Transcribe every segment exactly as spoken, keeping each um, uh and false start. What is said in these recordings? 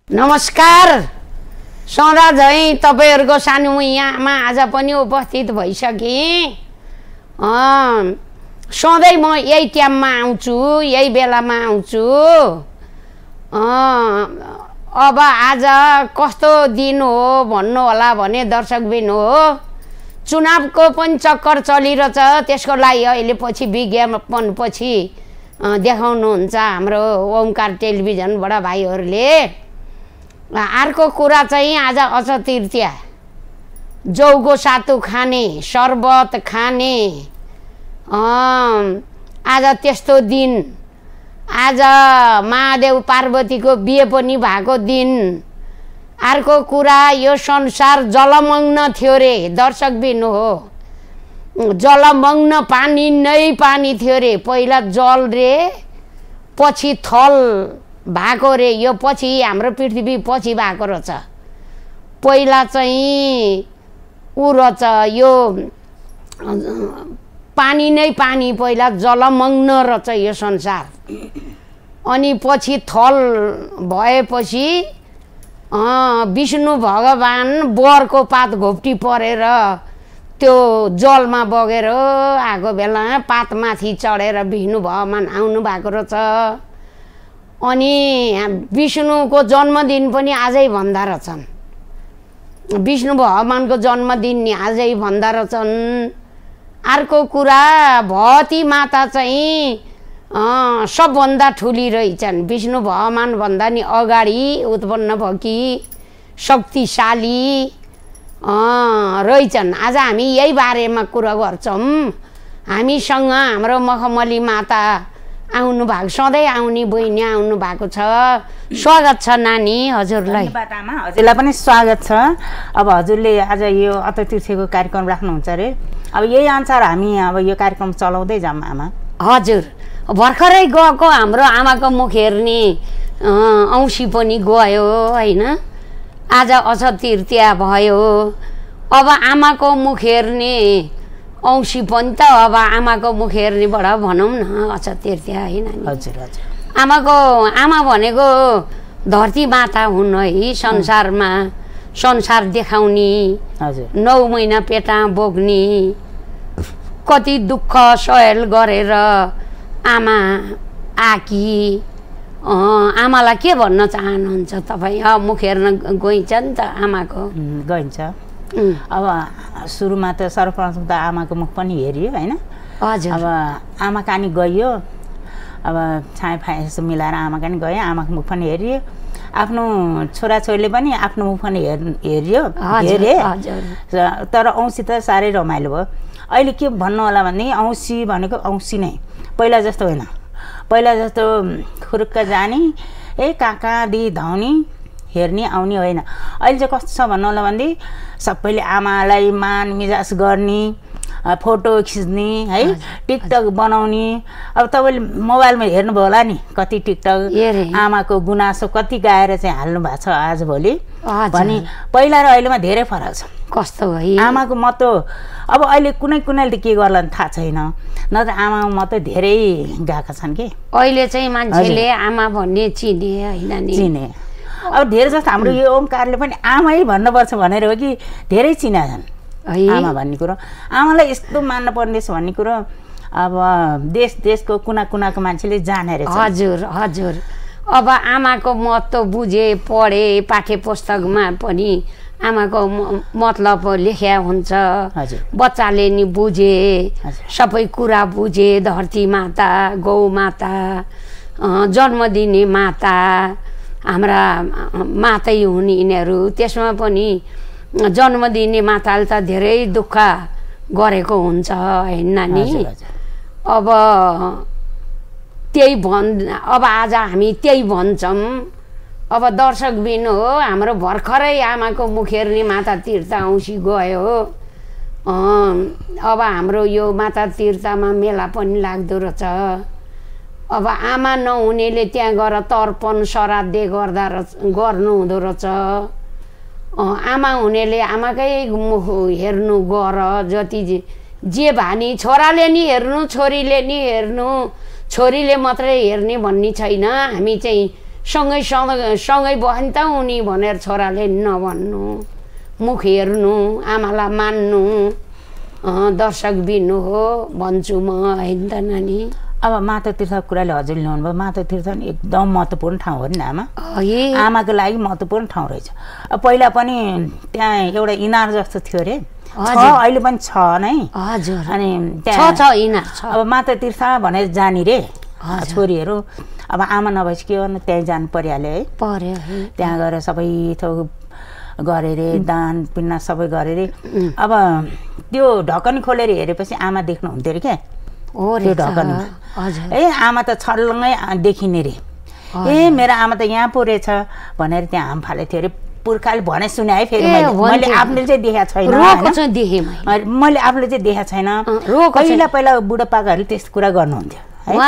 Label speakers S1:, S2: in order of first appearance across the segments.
S1: नमस्कार। सदा झैँ तपाईहरुको सानुमैयामा आज पनि उपस्थित भइसके। सधैँ म यही टाइममा आउँछु, यही बेलामा आउँछु। अब आज कस्तो दिन हो भन्नु होला भने दर्शकबिन हो, चुनावको पनि चक्कर चलिरहेछ। त्यसको लागि अहिले पछि विज्ञापन पछि देखाउनुहुन्छ हाम्रो ओमकार टेलिभिजन बडा भाइहरूले। अर्को कुरा चाहिँ आज अझ तृतीया, जौको सातु खाने, शरबत खाने, आज त्यस्तो दिन। आज महादेव पार्वतीको बिहे पनि भएको दिन। अर्को कुरा, यो संसार जलमग्न थियो रे दर्शकबिन हो, जलमग्न पानी नै पानी थियो रे। पहिला जल रे, पछि थल भएको रे। यो पछि हाम्रो पृथ्वी पछि भएको रहेछ। पहिला चाहिँ उ रहेछ, यो पानी नै पानी, पहिला जलमग्न रहेछ यो संसार। अनि पछि थल भएपछि विष्णु भगवान बरको पात घोप्टी परेर त्यो जलमा बगेर आएको बेला पातमाथि चढेर विष्णु भगवान आउनु भएको रहेछ। अनि विष्णुको जन्मदिन पनि आजै भन्दा रहेछन्। विष्णु भगवानको जन्मदिन नि आजै भन्दा रहेछन्। अर्को कुरा, भवती माता चाहिँ सबभन्दा ठुली रहेछन्। विष्णु भगवान भन्दा नि अगाडि उत्पन्न भएकी शक्तिशाली रहेछन्। आज हामी यही बारेमा कुरा गर्छौँ। हामीसँग हाम्रो मखमली माता आउनु भएको, सधैँ आउने बहिनी आउनु भएको छ। स्वागत छ नानी हजुरलाई।
S2: धन्यवाद आमा, हजुरलाई पनि स्वागत छ। अब हजुरले आज यो अतिथिको कार्यक्रम राख्नुहुन्छ अरे, अब यही अनुसार हामी अब यो कार्यक्रम चलाउँदै जाऊँ आमा।
S1: हजुर, भर्खरै गएको हाम्रो आमाको मुख हेर्ने औँसी पनि गयो होइन। आज अझ तृतीया भयो। अब आमाको मुख हेर्ने औँसी पनि त अब आमाको मुख हेर्नेबाट भनौँ न अझ तृतीया होइन।
S2: हजुर हजुर।
S1: आमाको आमा भनेको धरती माता हुन् है, संसारमा संसार देखाउने।
S2: हजुर।
S1: नौ महिना पेटा बोक्ने, कति दुःख सहेल गरेर आमा आकी। आमालाई के भन्न चाहनुहुन्छ तपाईँ? मुख हेर्न गइन्छ नि त आमाको।
S2: गइन्छ। अब सुरुमा त सर्वप्रथम त आमाको मुख पनि हेरियो होइन।
S1: हजुर।
S2: अब आमा कहाँ नि गइयो, अब छाया फाया यसो मिलाएर आमा कहाँ नि गयो, आमाको मुख पनि हेरियो। आफ्नो छोराछोरीले पनि आफ्नो मुख पनि हेर् हेरियो हेरे। तर औँसी त साह्रै रमाइलो भयो। अहिले के भन्नु होला भने औँसी भनेको औँसी नै, पहिला जस्तो होइन। पहिला जस्तो खुरुक्क जाने, ए कहाँ कहाँ दि धाउने हेर्ने आउने होइन। अहिले चाहिँ कस्तो छ भन्नु होला भने सबैले आमालाई मान मिजाज गर्ने, फोटो खिच्ने है, टिकटक बनाउने। अब तपाईँले मोबाइलमा हेर्नुभयो होला नि कति टिकटक आमाको गुनासो कति गाएर चाहिँ हाल्नु भएको छ आजभोलि भने। पहिला र अहिलेमा धेरै फरक छ।
S1: कस्तो है
S2: आमाको महत्त्व अब अहिले कुनै कुनैले त के गर्ला थाहा छैन, न त आमाको महत्त्व धेरै गएका छन् कि
S1: अहिले चाहिँ मान्छेले आमा भन्ने चिने होइन नि
S2: चिने। अब धेरै जस्तो हाम्रो यो ओमकारले पनि आमै भन्नुपर्छ भनेर हो कि धेरै चिना छन् आमा भन्ने कुरो। आमालाई यस्तो मान्न पर्नेछ भन्ने कुरो अब देश देशको कुना कुनाको मान्छेले जानेर।
S1: हजुर हजुर। अब आमाको महत्त्व बुझे, पढे, पाठ्य पुस्तकमा पनि आमाको मतलब लेख्या हुन्छ। बच्चाले नि बुझे, सबै कुरा बुझे। धरती माता, गौ माता, जन्म दिने माता, हाम्रा मातै हुन् यिनीहरू। त्यसमा पनि जन्म दिने माताले त धेरै दुःख गरेको हुन्छ होइन नानी। अब त्यही भन् अब आज हामी त्यही भन्छौँ। अब दर्शकबिन हो, हाम्रो भर्खरै आमाको मुख हेर्ने माता तीर्थ औँसी गयो। अब हाम्रो यो माता तीर्थमा मेला पनि लाग्दो रहेछ। अब आमा नहुनेले त्यहाँ गएर तर्पण श्राद्धे गर्दा गर्नु हुँदो रहेछ। आमा हुनेले आमाकै मुख हेर्नु गर। जति जे भानी छोराले नि हेर्नु, छोरीले नि हेर्नु, छोरीले मात्रै हेर्ने भन्ने छैन। हामी चाहिँ सँगै सँगै भयो नि त उनी भनेर छोराले नभन्नु मुख हेर्नु आमालाई मान्नु दर्शक बिनु हो भन्छु म होइन त नानी।
S2: अब माता तीर्थको कुराले हजुरले ल्याउनु भयो माता तीर्थ नि एकदम महत्त्वपूर्ण ठाउँ हो नि आमा। आमाको लागि महत्त्वपूर्ण ठाउँ रहेछ। अब पहिला पनि त्यहाँ एउटा इनार जस्तो थियो अरे अहिले पनि छ नै।
S1: हजुर
S2: अनि
S1: त्यहाँ छ इनार छ।
S2: अब माता तीर्थ भनेर जाने रे छोरीहरू अब आमा नभएपछि के गर्नु त्यहीँ जानु परिहाल्यो है।
S1: पर्यो
S2: त्यहाँ गएर सबै थोक गरे रे दान पिण्ड सबै गरे रे। अब त्यो ढकनी खोलेर हेरेपछि आमा देख्नुहुन्थ्यो अरे क्या त्यो ढकनी। ए आमा त छल्लङ्गै देखिने रे ए मेरो आमा त यहाँ पो रहेछ भनेर त्यहाँ हाम फालेको थियो अरे। पुर्खाले भने सुने है फेरि मैले आफूले चाहिँ देखाएको छैन मैले आफूले चाहिँ देखाएको छैन। पहिला पहिला बुढापाकाहरूले त्यस्तो कुरा गर्नुहुन्थ्यो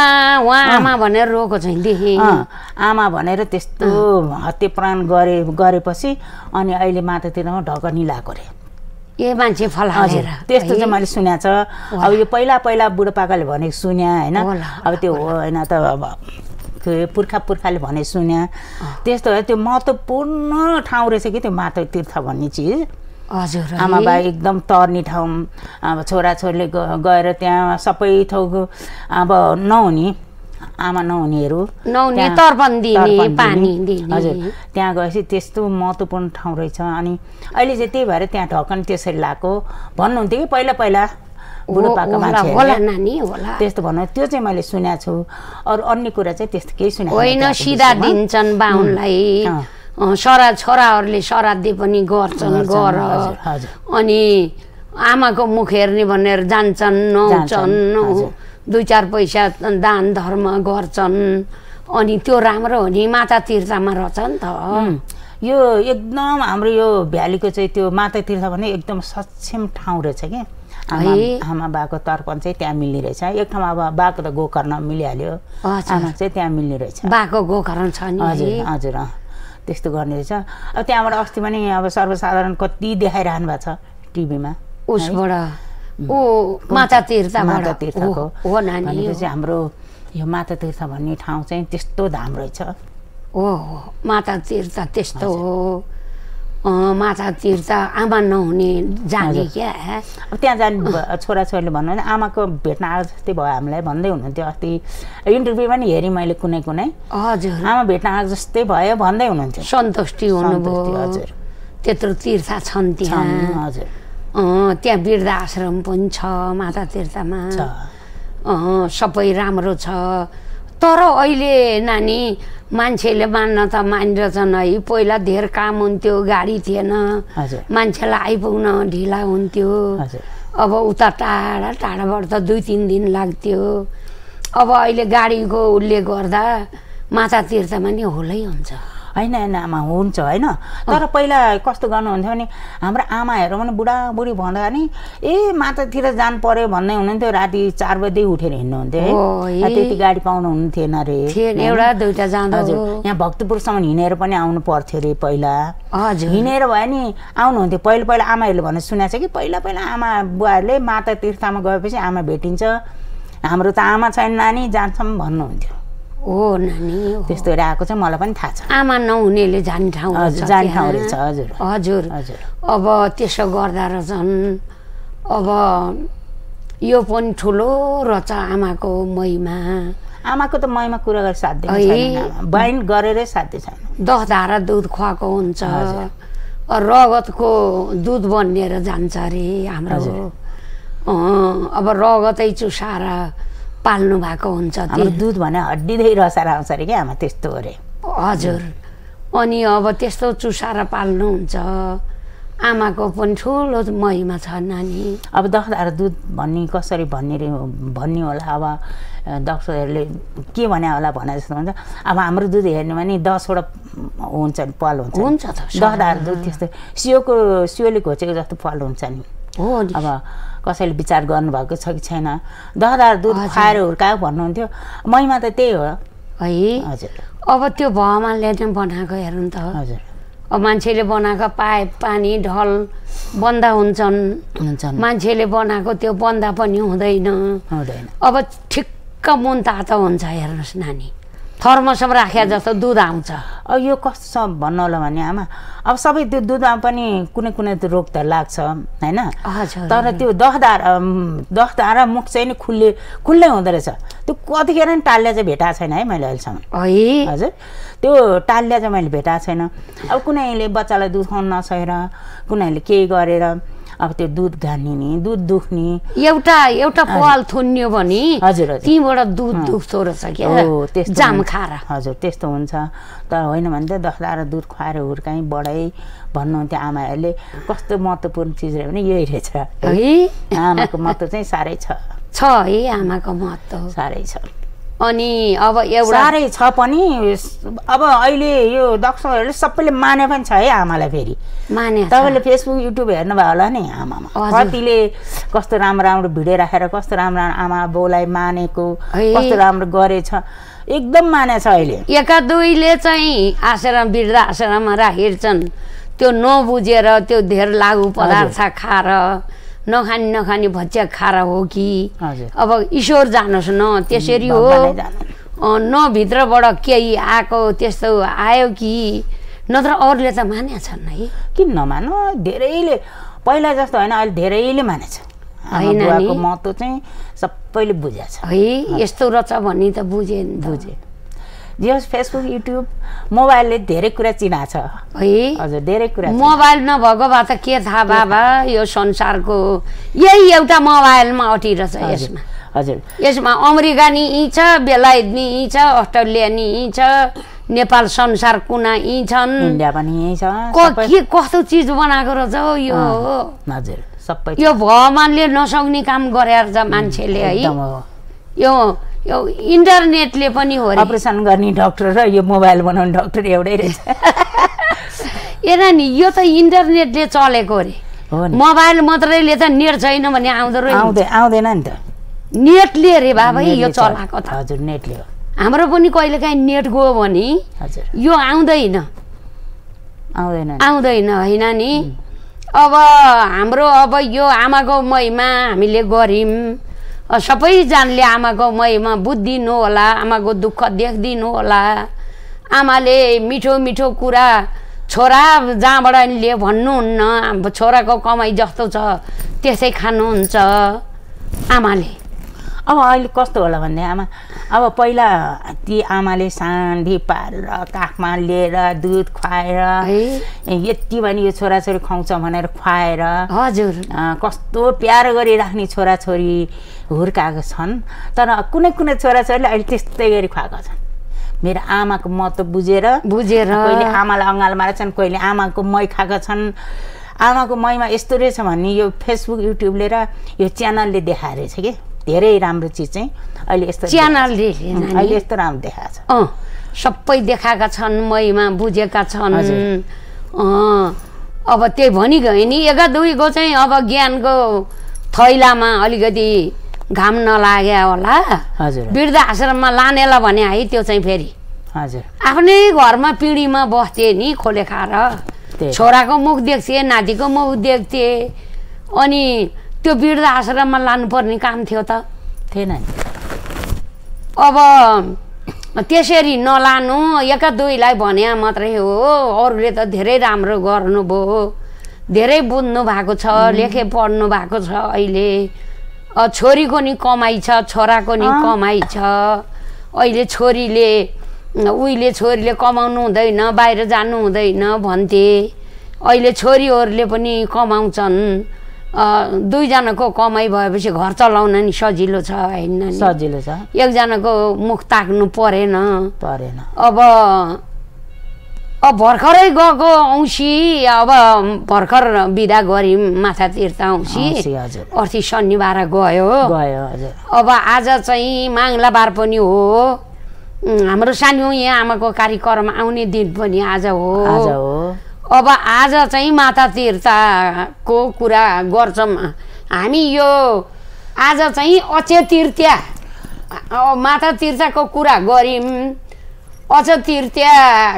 S1: आमा भनेर रोको चाहिँ देखेँ
S2: आमा भनेर त्यस्तो हत्या प्राण गरे गरेपछि अनि अहिले मातातिरमा ढकनी लगाएको रे
S1: ए मान्छे फलाएर
S2: त्यस्तो चाहिँ मैले सुनेको छ। अब यो पहिला पहिला बुढापाकाले भनेको सुन्या होइन अब त्यो होइन त अब पुर्खा पुर्खाले भने सुन्या त्यस्तो हो। त्यो महत्त्वपूर्ण ठाउँ रहेछ कि त्यो माता तीर्थ भन्ने चिज।
S1: हजुर
S2: आमा बा एकदम तर्ने ठाउँ। अब छोराछोरीले गएर त्यहाँ सबै थोक अब नहुने आमा नहुनेहरू
S1: नहुने तर्पण दिने पानी दिने
S2: हजुर त्यहाँ गएपछि त्यस्तो महत्त्वपूर्ण ठाउँ रहेछ। अनि अहिले चाहिँ त्यही भएर त्यहाँ ढकनी त्यसरी लगाएको भन्नुहुन्थ्यो कि पहिला पहिला बुढोपाका मान्छेहरूले त्यस्तो भन्नु त्यो चाहिँ मैले सुनेको छु। अरू अन्य कुरा चाहिँ त्यस्तो केही सुनेको
S1: होइन। सिधा दिन्छन् बाहुनलाई सरा छोराहरूले श्राद्धे पनि गर्छन् गर अनि आमाको मुख हेर्ने भनेर जान्छन् नुहाउँछन् दुई चार पैसा दान धर्म गर्छन् अनि त्यो राम्रो हो नि माता तीर्थमा रहेछ नि त।
S2: यो एकदम हाम्रो यो भ्यालीको चाहिँ त्यो माता तीर्थ भने एकदम सक्षम ठाउँ रहेछ क्या। आमा बाको तर्पण चाहिँ त्यहाँ मिल्ने रहेछ। एक ठाउँमा अब बाको त गोकर्ण मिलिहाल्यो आमा चाहिँ त्यहाँ मिल्ने रहेछ।
S1: बाको गोकर्ण छ नि
S2: हजुर हजुर त्यस्तो गर्ने रहेछ। अब त्यहाँबाट अस्ति पनि अब सर्वसाधारण कति देखाइरहनु भएको छ टिभीमा
S1: उसबाट ओ माता तीर्थ
S2: माता तीर्थको
S1: हो नानी
S2: चाहिँ हाम्रो यो माता तीर्थ भन्ने ठाउँ चाहिँ त्यस्तो धाम रहेछ।
S1: ओ माता तीर्थ त्यस्तो हो माता तीर्थ आमा नहुने जाने क्या।
S2: अब त्यहाँ जाने छोराछोरीले भन्नु आमाको भेट्न आएको जस्तै भयो हामीलाई भन्दै हुनुहुन्थ्यो। अस्ति इन्टरभ्यू पनि हेरेँ मैले कुनै कुनै
S1: हजुर
S2: आमा भेट्न आएको जस्तै भयो भन्दै हुनुहुन्थ्यो।
S1: सन्तुष्टि हुनुभयो
S2: हजुर
S1: त्यत्रो तीर्थ छन् त्यहाँ
S2: हजुर
S1: त्यहाँ वृद्ध आश्रम पनि छ माता तीर्थमा सबै राम्रो छ। तर अहिले नानी मान्छेले मान्न त मानिरहेछन् है। पहिला धेर काम हुन्थ्यो गाडी थिएन मान्छेलाई आइपुग्न ढिला हुन्थ्यो। अब उता टाढा टाढाबाट त दुई तिन दिन लाग्थ्यो। अब अहिले गाडीको उसले गर्दा माता तीर्थमा नि होलै हुन्छ
S2: होइन होइन आमा हुन्छ होइन। तर पहिला कस्तो गर्नुहुन्थ्यो भने हाम्रो आमाहरू पनि बुढाबुढी भन्दा नि ए मातातिर जानु पर्यो भन्दै हुनुहुन्थ्यो। राति चार बजे उठेर हिँड्नुहुन्थ्यो है त्यति गाडी पाउनु हुने थिएन रे
S1: एउटा दुइटा जाँदा
S2: हजुर यहाँ भक्तपुरसम्म हिँडेर पनि आउनु पर्थ्यो अरे पहिला।
S1: हजुर
S2: हिँडेर भयो नि आउनुहुन्थ्यो। पहिला पहिला आमाहरूले भन्ने सुनेको छ कि पहिला पहिला आमा बुवाहरूले माता तीर्थमा गएपछि आमा भेटिन्छ हाम्रो त आमा छैन नानी जान्छौँ भन्नुहुन्थ्यो।
S1: हो नानी
S2: त्यस्तोहरू आएको चाहिँ मलाई पनि थाहा छ।
S1: आमा नहुनेले जाने ठाउँ
S2: जाने ठाउँ रहेछ हजुर
S1: हजुर हजुर। अब त्यसो गर्दा रहेछन्। अब यो पनि ठुलो रहेछ आमाको महिमा।
S2: आमाको त महिमा कुरा गरेर साध्य छैन बहिनी गरेरै साध्य छैन।
S1: दस धारा दुध खुवाएको हुन्छ रगतको दुध बनिएर जान्छ अरे हाम्रो। अब रगतै चुसाएर पाल्नु भएको हुन्छ
S2: त्यो दुध भने हड्डीदेखि रसाएर आउँछ अरे क्या आमा त्यस्तो अरे
S1: हजुर। अनि अब त्यस्तो चुसाएर पाल्नुहुन्छ आमाको पनि ठुलो महिमा छ नानी।
S2: अब दस धारा दुध भन्ने कसरी भन्ने रे भन्ने होला। अब डक्टरहरूले के भने होला भने जस्तो हुन्छ। अब हाम्रो दुध हेर्ने भने दसवटा हुन्छ नि फल हुन्छ
S1: हुन्छ
S2: दस धारा दुध त्यस्तो सियोको सियोले घोचेको जस्तो फल हुन्छ नि
S1: हो।
S2: अब कसैले विचार गर्नुभएको छ कि छैन दस धारा दुध खाएर हुर्कायो भन्नुहुन्थ्यो। महिमा त त्यही हो
S1: है
S2: हजुर।
S1: अब त्यो भगवानले नै बनाएको हेर्नु त
S2: हजुर।
S1: अब मान्छेले बनाएको पाइप पानी ढल बन्दा हुन्छन्
S2: हुन्छन्
S1: मान्छेले बनाएको त्यो बन्दा पनि हुँदैन
S2: हुँदैन।
S1: अब ठिक्क मुन तातो हुन्छ हेर्नुहोस् नानी। थर्मसमा राखेको जस्तो दुध आउँछ।
S2: अब यो कस्तो छ भन्नु होला भने आमा अब सबै त्यो दुधमा पनि कुनै कुनै त रोग त लाग्छ हैन तर त्यो दहदार दहदार मुख चाहिँ नि खुल्ले खुल्लै हुँदो रहेछ त्यो कतिखेर नि टाल्ल्या चाहिँ भेटाएको छैन है मैले अहिलेसम्म
S1: है
S2: हजुर त्यो टाल्ल्या चाहिँ मैले भेटाएको छैन। अब कुनैले बच्चालाई दुध खुवाउन नसकेर कुनैले केही गरेर अब त्यो दुध घानिने दुध दुख्ने
S1: एउटा एउटा पाल थुन्यो भने
S2: हजुर हजुर
S1: तीबाट दुध दुख्दो रहेछ के
S2: हो त्यस्तो
S1: जाम खारा
S2: हजुर त्यस्तो हुन्छ तर होइन भने त दसदार दुध खुवाएर हुर्काइ बढाइ भन्नुहुन्थ्यो आमाहरूले कस्तो महत्त्वपूर्ण चिज रह्यो भने यही रहेछ है आमाको महत्त्व चाहिँ साह्रै छ
S1: छ है आमाको महत्त्व साह्रै छ। अनि अब एउटा
S2: साह्रै छ पनि अब अहिले यो दर्शकहरूले सबैले माने पनि छ है आमालाई फेरि
S1: माने
S2: तपाईँले फेसबुक युट्युब हेर्नुभयो होला नि आमामा कतिले कस्तो राम्रो राम्रो भिडियो राखेर कस्तो राम्रो आमा बाउलाई मानेको कस्तो राम्रो गरेछ एकदम माने छ अहिले।
S1: एका दुईले चाहिँ आश्रम वृद्ध आश्रममा राखिन्छन् त्यो नबुझेर त्यो धेर लागु पदार्थ खाएर नखानी नखानी भच्चिया खाएर हो कि अब ईश्वर जानुहोस् न त्यसरी हो न भित्रबाट केही आएको त्यस्तो आयो कि नत्र अरूले त माने छन् है
S2: किन नमानो धेरैले पहिला जस्तो होइन अहिले धेरैले मानेछ बुवाको महत्त्व चाहिँ सबैले बुझेको छ
S1: है यस्तो रहेछ भन्ने त बुझे
S2: बुझे जे फेसबुक युट्युब मोबाइलले धेरै कुरा चिनाएको छ
S1: है
S2: हजुर धेरै कुरा
S1: मोबाइल नभएको भए त के थाहा बाबा यो संसारको यही एउटा मोबाइलमा अटिरहेछ यसमा
S2: हजुर
S1: यसमा अमेरिका नि यी छ बेलायत नि यी छ अस्ट्रेलिया नि यी छ नेपाल संसार कुना यी छन्
S2: इन्डिया पनि यही छ
S1: के कस्तो चिज बनाएको रहेछ यो
S2: हजुर सबै
S1: यो भगवानले नसक्ने काम गरेर छ मान्छेले है यो यो इन्टरनेटले पनि हो
S2: अपरेसन गर्ने डाक्टर र यो मोबाइल बनाउने डाक्टर एउटै रहेछ
S1: हेर नि यो त इन्टरनेटले चलेको रे मोबाइल मात्रैले त नेट छैन भने आउँदो
S2: आउँदै आउँदैन नि त
S1: नेटले रे बाबा यो चलाएको त
S2: हजुर नेटले हो
S1: हाम्रो पनि कहिलेकाहीँ नेट गयो भने
S2: हजुर
S1: यो आउँदैन
S2: आउँदैन
S1: आउँदैन होइन नि अब हाम्रो अब यो आमाको महिमा हामीले गर्यौँ सबैजनाले आमाको महिमा बुझिदिनु होला आमाको दुःख देखिदिनु होला आमाले मिठो मिठो कुरा छोरा जहाँबाट लिए भन्नुहुन्न छोराको कमाइ जस्तो छ त्यसै खानुहुन्छ आमाले।
S2: अब अहिले कस्तो होला भन्दा आमा अब पहिला ती आमाले साँढी पारेर काखमा लिएर दुध खुवाएर यति भने यो छोराछोरी खुवाउँछ भनेर खुवाएर
S1: हजुर
S2: कस्तो प्यार गरिराख्ने छोराछोरी हुर्काएको छन् तर कुनै कुनै छोराछोरीले अहिले त्यस्तै गरी खुवाएको छन्। मेरो आमाको महत्त्व बुझेर
S1: बुझेर
S2: कहिले आमालाई अँगाल मारेका छन् कहिले आमाको मै खाएका छन्। आमाको मैमा यस्तो रहेछ भन्ने यो फेसबुक युट्युबले र यो च्यानलले देखाएर रहेछ कि धेरै राम्रो चिज चाहिँ अहिले यस्तो
S1: च्यानलले
S2: अहिले यस्तो राम्रो देखाएको छ
S1: अँ सबै देखाएका छन् महिमा बुझेका छन् अब त्यही भनिगयो नि एका दुईको चाहिँ अब ज्ञानको थैलामा अलिकति घाम नलाग्या होला
S2: हजुर
S1: वृद्ध आश्रममा लानेला भने है त्यो चाहिँ फेरि
S2: हजुर
S1: आफ्नै घरमा पिँढीमा बस्थे नि खोले खाएर छोराको मुख देख्थे नातिको मुख देख्थे अनि त्यो वृद्ध आश्रममा लानुपर्ने काम थियो त
S2: थिएन नि।
S1: अब त्यसरी नलानु एका दुईलाई भने मात्रै हो अरूले त धेरै राम्रो गर्नुभयो धेरै बुझ्नु भएको छ लेखे पढ्नु भएको छ अहिले छोरीको नि कमाइ छ छोराको नि कमाइ छ अहिले छोरीले उहिले छोरीले कमाउनु हुँदैन बाहिर जानु हुँदैन भन्थे अहिले छोरीहरूले पनि कमाउँछन् दुईजनाको कमाइ भएपछि घर चलाउन नि सजिलो छ होइन
S2: सजिलो छ
S1: एकजनाको मुख ताक्नु परेन
S2: परेन।
S1: अब अब भर्खरै गएको औँसी अब भर्खर बिदा गऱ्यौँ माथा तीर्थ औँसी अस्ति शनिबार गयो
S2: गयो हजुर।
S1: अब आज चाहिँ माङ्ला बार पनि हो हाम्रो सानुमैया आमाको कार्यक्रम आउने दिन पनि आज हो
S2: आज हो।
S1: अब आज चाहिँ माता तीर्थको कुरा गर्छौँ हामी यो आज चाहिँ अक्षय तृतीया माता तीर्थको कुरा गऱ्यौँ अक्षय तृतीया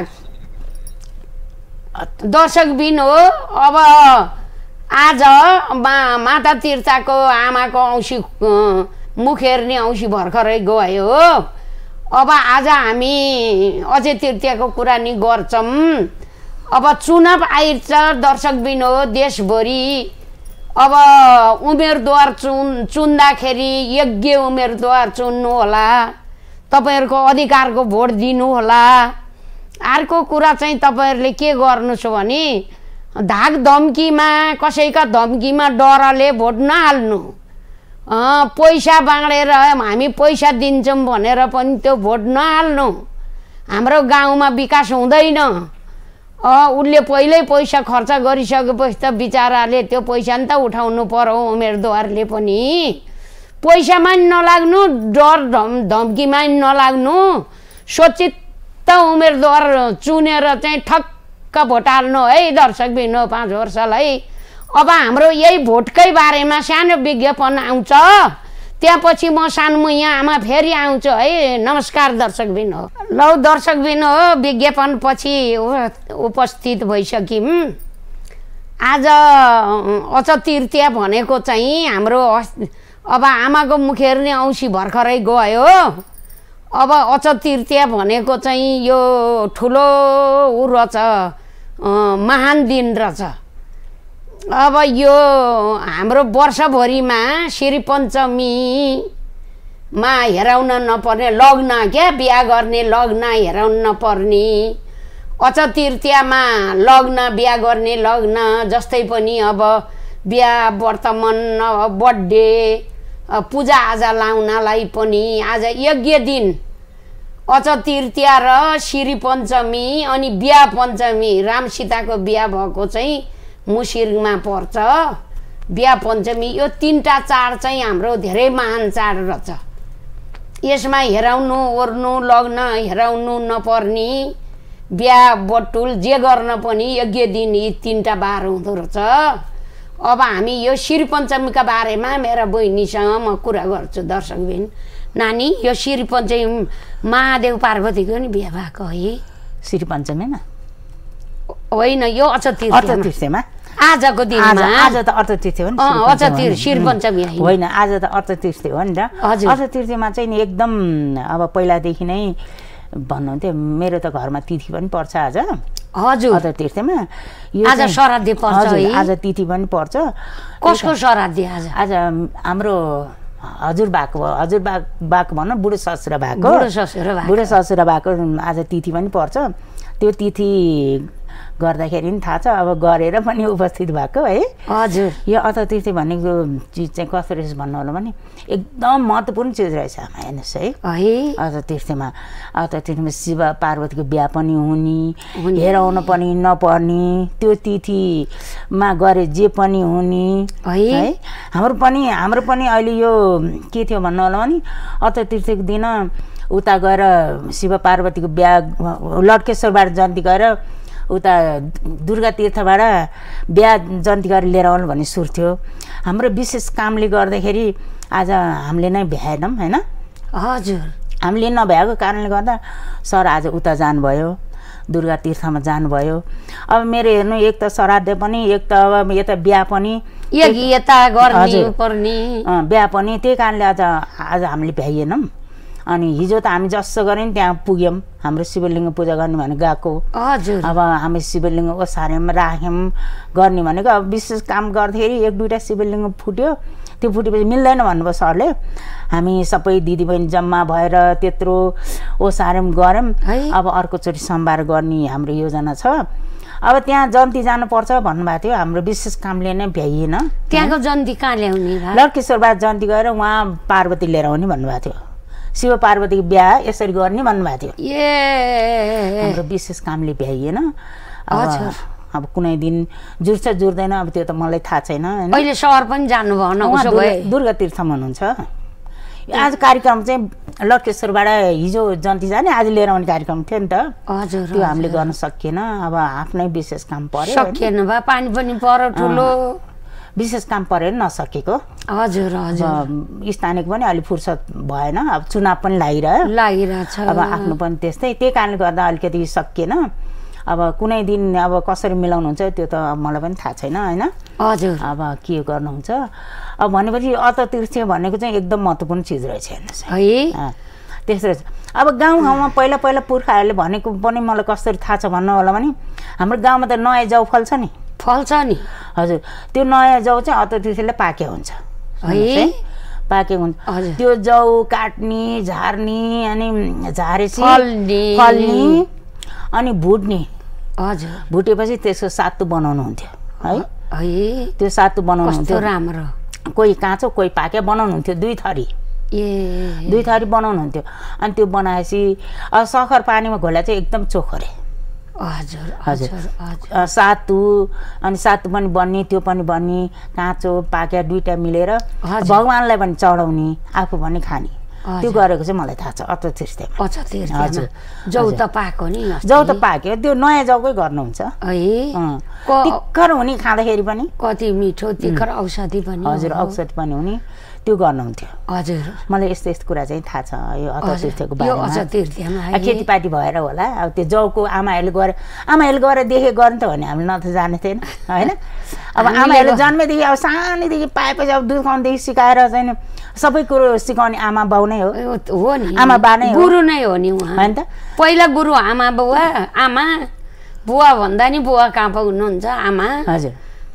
S1: दर्शक बिन हो। अब आज मा माता तीर्थको आमाको औँसी मुख हेर्ने औँसी भर्खरै गयो अब आज हामी अझै तृतीयको कुरा नि गर्छौँ। अब चुनाव आइछ दर्शकबिन हो देशभरि। अब उम्मेदवार चुन चुन्दाखेरि योग्य उम्मेदवार चुन्नु होला, तपाईँहरूको अधिकारको भोट दिनु होला। अर्को कुरा चाहिँ तपाईँहरूले के गर्नु छ भने धाक धम्कीमा कसैका धम्कीमा डरले भोट नहाल्नु। पैसा बाँडेर हामी पैसा दिन्छौँ भनेर पनि त्यो भोट नहाल्नु। हाम्रो गाउँमा विकास हुँदैन। उसले पहिल्यै पैसा खर्च गरिसकेपछि त बिचराले त्यो पैसा नि त उठाउनु पर्यो। उम्मेदवारले पनि पैसामा नि नलाग्नु, डर धम धम्कीमा नि नलाग्नु, सोचित उम्मेदवार चुनेर चाहिँ ठक्क भोट हाल्नु है दर्शकबिन हो पाँच वर्षलाई। अब हाम्रो यही भोटकै बारेमा सानो विज्ञापन आउँछ, त्यसपछि म सानुमैया आमा फेरि आउँछु है। नमस्कार दर्शकबिन हो। लौ दर्शकबिन हो, विज्ञापन पछि उपस्थित भइसक्यौँ। आज अच तृतीया भनेको चाहिँ हाम्रो अब आमाको मुखेर नै औँसी भर्खरै गयो। अब अच तृतीया भनेको चाहिँ यो ठुलो उ रहेछ, महान दिन रहेछ। अब यो हाम्रो वर्षभरिमा श्री पञ्चमीमा हेराउन नपर्ने लग्न, क्या बिहा गर्ने लग्न हेराउन नपर्ने। अच तृतीयामा लग्न बिहा गर्ने लग्न जस्तै पनि अब बिहा वर्तमान बर्थडे पूजाआजा लाउनलाई पनि आज योग्य दिन अच तृतीया र श्री पञ्चमी अनि बिहा पञ्चमी। राम सीताको बिहा भएको चाहिँ मुसिरमा पर्छ। बिहा पञ्चमी यो तीनटा चाड चाहिँ हाम्रो धेरै महान चाड रहेछ। यसमा हेराउनु ओर्नु लग्न हेराउनु नपर्ने, बिहा बटुल जे गर्न पनि योग्य दिन यी तीनटा बार हुँदो रहेछ। अब हामी यो श्री पञ्चमीका बारेमा मेरा बहिनीसँग म कुरा गर्छु दर्शकबिन। नानी, यो श्री पञ्चमी महादेव पार्वतीको नि बिहा भएको है?
S2: श्री पञ्चमीमा
S1: होइन, यो अच तृतीयामा आजको दिनमा।
S2: आज त अर्थ तृतीय हो नि,
S1: अच तृतीय श्री पञ्चमी
S2: होइन, आज त अर्थ तृतीय हो नि त। अर्थ तृतीयमा चाहिँ नि एकदम अब पहिलादेखि नै भन्नुहुन्थ्यो। मेरो त घरमा तिथि पनि पर्छ आज।
S1: हजुर,
S2: अर्थ तृतीयमा
S1: आज श्राद्ध पर्छ है?
S2: आज तिथि पनि पर्छ।
S1: कसको श्राद्ध आज?
S2: आज हाम्रो हजुरबाको हजुरबा बाको भनौँ बुढो ससुरा भएको
S1: बुढो ससुरा
S2: बुढो ससुरा भएको आज तिथि पनि पर्छ। त्यो तिथि गर्दाखेरि नि थाहा छ, अब गरेर पनि उपस्थित भएको है।
S1: हजुर,
S2: यो अथ तृतीय भनेको चिज चाहिँ कस्तो रहेछ भन्नु होला भने एकदम महत्त्वपूर्ण चिज रहेछ आमा, हेर्नुहोस् है। अथ तृतीयमा अथ तृतीयमा शिव पार्वतीको बिहा पनि हुने, हेराउन पनि नपर्ने, त्यो तिथिमा गरे जे पनि हुने है। हाम्रो पनि हाम्रो पनि अहिले यो के थियो भन्नु होला भने अथ तृतीयको दिन उता गएर शिव पार्वतीको बिहा लड्केश्वरबाट जन्ती गएर उता दुर्गा तीर्थबाट बिहा जन्ती गरेर लिएर आउनु भन्ने सुर थियो। हाम्रो विशेष कामले गर्दाखेरि आज हामीले नै भ्याएनौँ होइन।
S1: हजुर,
S2: हामीले नभ्याएको कारणले गर्दा सर आज उता जानुभयो, दुर्गा तीर्थमा जानुभयो। अब मेरो हेर्नु एक त श्राद्ध पनि, एक त अब यता बिहा पनि,
S1: यता गर्ने पर्ने
S2: बिहा पनि। त्यही कारणले आज आज हामीले भ्याइएनौँ। अनि हिजो त हामी जसो गऱ्यौँ त्यहाँ पुग्यौँ, हाम्रो शिवलिङ्ग पूजा गर्ने भने गएको।
S1: हजुर,
S2: अब हामी शिवलिङ्ग ओसार्यौँ राख्यौँ गर्ने भनेको अब विशेष काम गर्दाखेरि एक दुईवटा शिवलिङ्ग फुट्यो। त्यो फुटेपछि मिल्दैन भन्नुभयो सरले। हामी सबै दिदीबहिनी जम्मा भएर त्यत्रो ओसार्यौँ गऱ्यौँ। अब अर्कोचोटि सोमबार गर्ने हाम्रो योजना छ। अब त्यहाँ जन्ती जानुपर्छ भन्नुभएको थियो। हाम्रो विशेष कामले नै भ्याइएन।
S1: त्यहाँको जन्ती कहाँ ल्याउने?
S2: लड्केश्वरबाट जन्ती गएर उहाँ पार्वती लिएर आउने भन्नुभएको थियो। शिव पार्वतीको बिहा यसरी गर्ने भन्नुभएको थियो।
S1: ए
S2: हाम्रो विशेष कामले भ्याइएन। अब कुनै दिन जुर्छ जुर्दैन अब त्यो त मलाई थाहा छैन।
S1: अहिले सहर पनि जानु भएन?
S2: दुर्गा तीर्थमा हुनुहुन्छ। आज कार्यक्रम चाहिँ लड्केश्वरबाट हिजो जन्ती जाने, आज लिएर आउने कार्यक्रम थियो नि त।
S1: हजुर,
S2: त्यो हामीले गर्न सकिएन। अब आफ्नै विशेष काम पर्यो,
S1: सकिएन भए पानी पनि पर्यो, ठुलो
S2: विशेष काम परेर नसकेको।
S1: हजुर हजुर,
S2: स्थानीयको पनि अलि फुर्सद भएन। अब चुनाव पनि लागिरह्यो
S1: लागिरहेछ,
S2: अब आफ्नो पनि त्यस्तै। त्यही कारणले गर्दा अलिकति सकिएन। अब कुनै दिन अब कसरी मिलाउनुहुन्छ त्यो त मलाई पनि थाहा छैन होइन।
S1: हजुर,
S2: अब के गर्नुहुन्छ अब भनेपछि अथ तृतीय भनेको चाहिँ एकदम महत्त्वपूर्ण चिज रहेछ हेर्नुहोस्
S1: है।
S2: त्यस्तो रहेछ। अब गाउँ ठाउँमा पहिला पहिला पुर्खाहरूले भनेको पनि मलाई कसरी थाहा छ भन्नु होला भने हाम्रो गाउँमा त नयाँ जाउ फल्छ नि
S1: फल्छ नि
S2: हजुर त्यो नयाँ जाउ चाहिँ अतोतिथीले पाके हुन्छ
S1: है
S2: पाके हुन्छ त्यो जाउ काट्ने झार्ने अनि झारेपछि
S1: फल्ने
S2: फल्ने अनि भुट्ने
S1: हजुर
S2: भुटेपछि त्यसको सातु बनाउनु हुन्थ्यो है
S1: है
S2: त्यो सातु बनाउनु हुन्थ्यो
S1: राम्रो
S2: कोही काँचो कोही पाके बनाउनु हुन्थ्यो दुई थरी
S1: ए
S2: दुई थरी बनाउनु हुन्थ्यो अनि त्यो बनाएपछि सखर पानीमा घोला चाहिँ एकदम चोखरे
S1: हजुर
S2: हजुर सातु अनि सातु पनि बन्ने त्यो पनि बन्ने काँचो पाक्या दुईटा मिलेर भगवानलाई पनि चढाउने आफू पनि खाने त्यो गरेको चाहिँ मलाई थाहा छ अतोतिथीमा
S1: हजुर जौ त पाको नि
S2: जौ त पाक्यो त्यो नयाँ जौकै गर्नुहुन्छ
S1: है
S2: तिखर हुने खाँदाखेरि पनि
S1: कति मिठो तिखर औषधि पनि
S2: हजुर औषधि पनि हुने त्यो गर्नुहुन्थ्यो
S1: हजुर
S2: मलाई यस्तो यस्तो कुरा चाहिँ थाहा छ यो अतोतिथीको बारेमा
S1: यो
S2: खेतीपाती भएर होला अब त्यो जौको आमाहरूले गरे आमाहरूले गएर देखे गर्ने त भने हामीले न त जाने थिएन होइन अब आमाहरूले जन्मेदेखि अब सानैदेखि पाएपछि अब दुध खुवाउनुदेखि सिकाएर चाहिँ सबै कुरो सिकाउने आमा बाउ नै हो
S1: हो नि
S2: आमा बा नै
S1: गुरु नै हो नि उहाँ
S2: होइन त
S1: पहिला गुरु आमा बुवा आमा बुवा भन्दा नि बुवा कहाँ पो हुनुहुन्छ आमा
S2: हजुर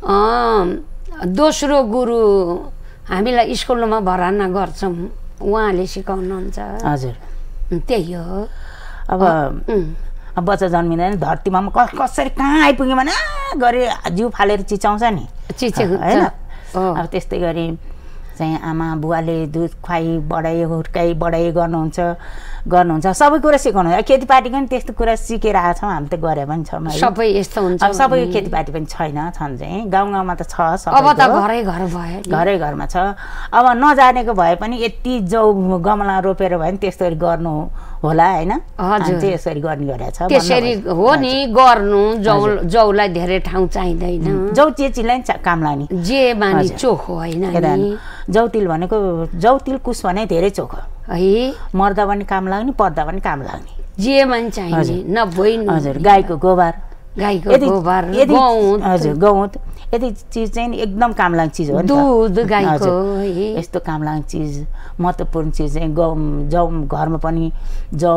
S1: दोस्रो गुरु हामीलाई स्कुलमा भर्ना गर्छौँ उहाँले सिकाउनुहुन्छ
S2: हजुर
S1: त्यही हो
S2: अब अब बच्चा जन्मिँदैन धरतीमा कसरी कहाँ आइपुग्यो भने गरी जिउ फालेर चिचाउँछ नि
S1: चिचेको
S2: होइन अब त्यस्तै गरी चाहिँ आमा बुवाले दुध खुवाई बढाइ हुर्काइ बढाइ गर्नुहुन्छ गर्नुहुन्छ सबै कुरा सिकाउनुहुन्छ खेतीपाती पनि त्यस्तो कुरा सिकेर आएको छौँ हामी त गरे पनि छौँ
S1: सबै यस्तो हुन्छ
S2: अब सबै खेतीपाती पनि छैन छन् चाहिँ गाउँ गाउँमा त छ
S1: अब त घरै घर भयो
S2: घरै घरमा छ अब नजानेको भए पनि यति जौ गमला रोपेर भयो नि त्यस्तरी गर्नु होला होइन
S1: हजुर
S2: यसरी गर्ने गरेको छ
S1: त्यसरी हो नि गर्नु जौ जौलाई धेरै ठाउँ चाहिँदैन
S2: जौ चेचीलाई काम लाग्ने
S1: जे मानि चोखो होइन
S2: जौतिल भनेको जौतिल कुस भने धेरै चोखो
S1: है
S2: मर्दा पनि काम लाग्ने पर्दा पनि काम लाग्ने
S1: जे मानि चाहिने नभोइ
S2: हजुर गाईको गोबर
S1: गाईको गोबर गहुँत
S2: हजुर गहुँत यति चिज चाहिँ एकदम काम लाग्ने चिज हो नि
S1: दुध गाईको
S2: यस्तो काम लाग्ने चिज महत्त्वपूर्ण चिज चाहिँ गहुँ जौ घरमा पनि जौ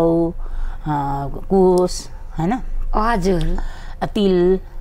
S2: कुस होइन
S1: हजुर
S2: तिल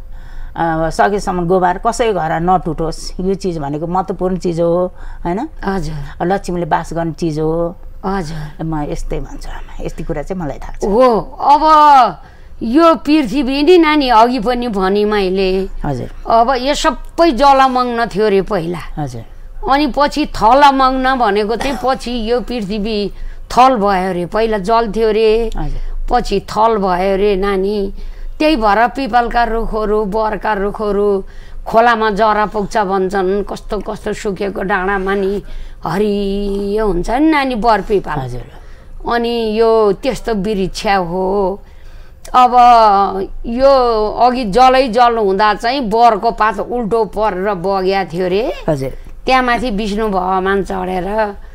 S2: सकेसम्म गोबर कसैको घर नटुटोस् यो चिज भनेको महत्त्वपूर्ण चिज हो होइन
S1: हजुर
S2: लक्ष्मीले बास गर्ने चिज हो
S1: हजुर
S2: म यस्तै भन्छु यस्तै कुरा चाहिँ मलाई थाहा छ
S1: हो अब यो पृथ्वी नि नानी अघि पनि भने मैले
S2: हजुर
S1: अब यो सबै जलमग्न थियो अरे पहिला
S2: हजुर
S1: अनि पछि थलमग्न भनेको चाहिँ पछि यो पृथ्वी थल भयो अरे पहिला जल थियो अरे पछि थल भयो अरे नानी त्यही भएर पिपलका रुखहरू बरका रुखहरू खोलामा जरा पुग्छ भन्छन् कस्तो कस्तो सुकेको डाँडामा नि हरियो हुन्छ नि नानी बर पिपल अनि यो त्यस्तो वृक्ष हो अब यो अघि जलै जल हुँदा चाहिँ बरको पात उल्टो परेर बग्या थियो अरे
S2: हजुर
S1: त्यहाँ माथि विष्णु भगवान चढेर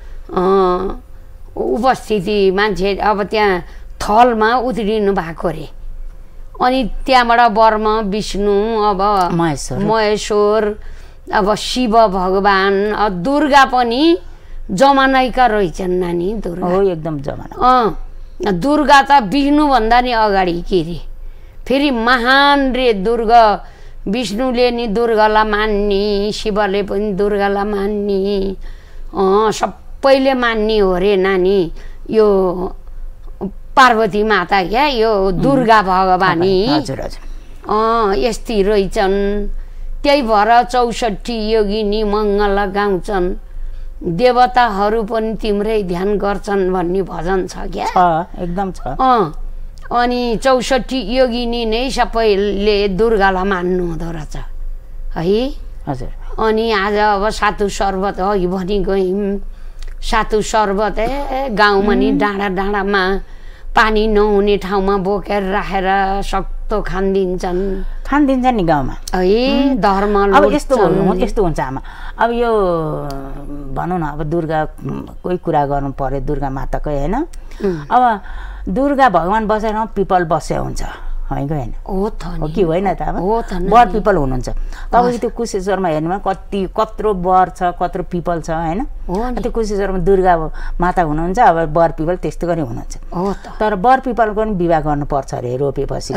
S1: उपस्थिति मान्छे अब त्यहाँ थलमा उत्रिनु भएको अरे अनि त्यहाँबाट बर्म विष्णु अब
S2: महेश्वर
S1: महेश्वर अब शिव भगवान दुर्गा पनि जमानैका रहेछन् नानी दुर्गा
S2: हो एकदम जमाना
S1: अँ दुर्गा त विष्णुभन्दा नि अगाडि के रे फेरि महान रे दुर्गा विष्णुले नि दुर्गालाई मान्ने शिवले पनि दुर्गालाई मान्ने अँ सबैले मान्ने हो रे नानी यो पार्वती माता क्या यो दुर्गा भगवानी
S2: हजुर हजुर
S1: अँ यस्ती रहेछन् त्यही भएर चौसठी योगिनी मङ्गल गाउँछन् देवताहरू पनि तिम्रै ध्यान गर्छन् भन्ने भजन छ क्या
S2: एकदम छ
S1: अँ अनि चौसठी योगिनी नै सबैले दुर्गालाई मान्नु हुँदो रहेछ है
S2: हजुर
S1: अनि आज अब सातु शर्बत अघि भनी गयौँ सातु शर्बत ए गाउँमा नि डाँडा डाँडामा पानी नहुने ठाउँमा बोकेर राखेर सक्तो खानदिन्छन्
S2: खानदिन्छन् नि गाउँमा
S1: है धर्म
S2: अब यस्तो यस्तो हुन्छ आमा अब यो भनौँ न अब दुर्गा कोही कुरा गर्नु पर्यो दुर्गा माताकै होइन अब दुर्गा भगवान बसेर पिपल बस्या हुन्छ है गएन
S1: हो त
S2: हो कि होइन त अब
S1: हो त
S2: बर पिपल हुनुहुन्छ तपाईँको त्यो कुशेश्वरमा हेर्नुमा कति कत्रो बर छ कत्रो पिपल छ होइन त्यो कुशेश्वरमा दुर्गा माता हुनुहुन्छ अब बर पिपल त्यस्तो गरी हुनुहुन्छ तर बर पिपलको पनि विवाह गर्नुपर्छ अरे रोपेपछि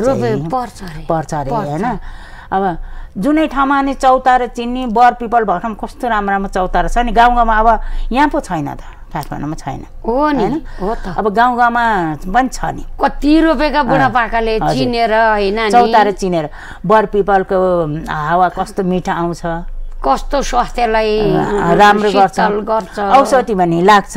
S2: पर्छ अरे होइन अब जुनै ठाउँमा नि चौतारा चिन्ने बर पिपल भएको ठाउँमा कस्तो राम्रो राम्रो चौतारा छ नि गाउँ गाउँमा अब यहाँ पो छैन त काठमाडौँमा छैन
S1: हो नि हो त
S2: अब गाउँ गाउँमा पनि छ नि
S1: कति रुपियाँका बुढापाकाले चिनेर होइन
S2: चौतारा चिनेर बर पिपलको हावा कस्तो मिठो आउँछ
S1: कस्तो स्वास्थ्यलाई
S2: राम्रो गर्छ औषधि पनि लाग्छ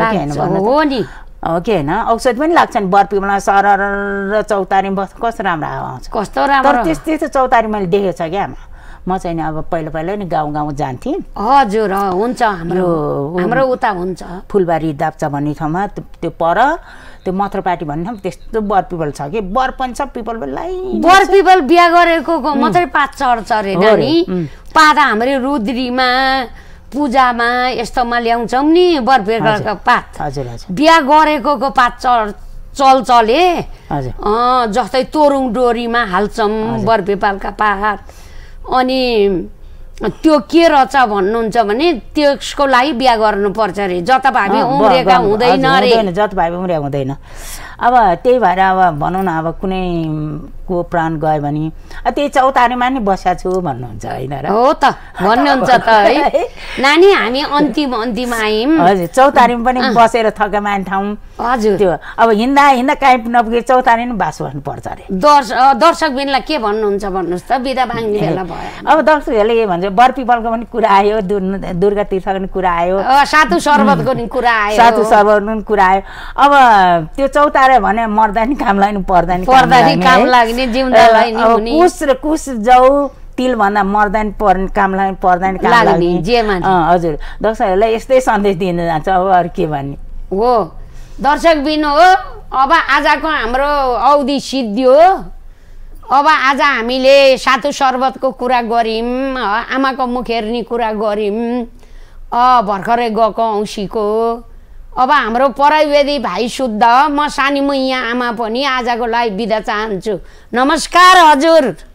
S1: हो नि
S2: हो कि होइन औषधि पनि लाग्छ नि बर पिपलमा सरर र चौतारी बस्छ कस्तो राम्रो हावा आउँछ
S1: कस्तो राम्रो
S2: तर त्यस्तो त्यस्तो चौतारी मैले देखेको छ क्या म चाहिँ नि अब पहिला पहिला नि गाउँ गाउँ जान्थेँ
S1: हजुर हुन्छ हाम्रो हाम्रो उता हुन्छ
S2: फुलबारी दाप्चा भन्ने ठाउँमा त्यो पर त्यो मत्रपाटी भन्ने ठाउँ त्यस्तो बर पिपल छ कि बर पनि छ पिपल पनि
S1: बर पिपल बिहा गरेको मात्रै पात चढ्छ अरे नानी पात हाम्रो रुद्रीमा पूजामा यस्तोमा ल्याउँछौँ नि बर पिपलको पात
S2: हजुर हजुर
S1: बिहा गरेको पात चढ चल चले
S2: हजुर
S1: जस्तै तोरुङ डोरीमा हाल्छौँ बर पिपलका पात अनि त्यो के रहेछ भन्नुहुन्छ भने त्यसको लागि बिहा गर्नुपर्छ अरे जता भावी उम्रेका हुँदैन अरे
S2: जता भावी उम्रेका हुँदैन अब त्यही भएर अब भनौँ न अब कुनै को प्राण गयो भने त्यही चौतारीमा नि बसेको छु भन्नुहुन्छ होइन र
S1: हो त भन्नुहुन्छ त है नानी हामी अन्तिम अन्तिम आयौँ
S2: हजुर चौतारीमा पनि बसेर थकामान ठाउँ
S1: हजुर
S2: त्यो अब हिँड्दा हिँड्दा काहीँ नपुगे चौतारी नै बास बस्नुपर्छ अरे
S1: दर्शक बिनलाई के भन्नुहुन्छ भन्नुहोस् त बिदा भाङ्ने बेला भयो
S2: अब दर्शकहरूले के भन्छ बर पिपलको पनि कुरा आयो दुर्गा तीर्थको पनि कुरा आयो
S1: सातु सर्बतको पनि कुरा आयो
S2: सातु सर्बतको पनि कुरा आयो अब त्यो चौतारे भने मर्दा नि काम लाग्ने पर्दा नि
S1: काम लाग्ने जिउँदालाई नि हुने
S2: कुस र कुस जाऊ तिल भन्दा मर्दा नि पर्ने काम लाग्ने पर्दा नि काम लाग्ने हजुर दर्शकहरूलाई यस्तै सन्देश दिन जान्छ अब अरू के भन्ने
S1: हो दर्शक बिन हो अब आजको हाम्रो अवधि सिद्धियो अब आज हामीले सातु सर्बतको कुरा गऱ्यौँ आमाको मुख हेर्ने कुरा गऱ्यौँ भर्खरै गएको औँसीको अब हाम्रो पराइवेदी भाइ शुद्ध म सानुमैया आमा पनि आजको लागि बिदा चाहन्छु नमस्कार हजुर।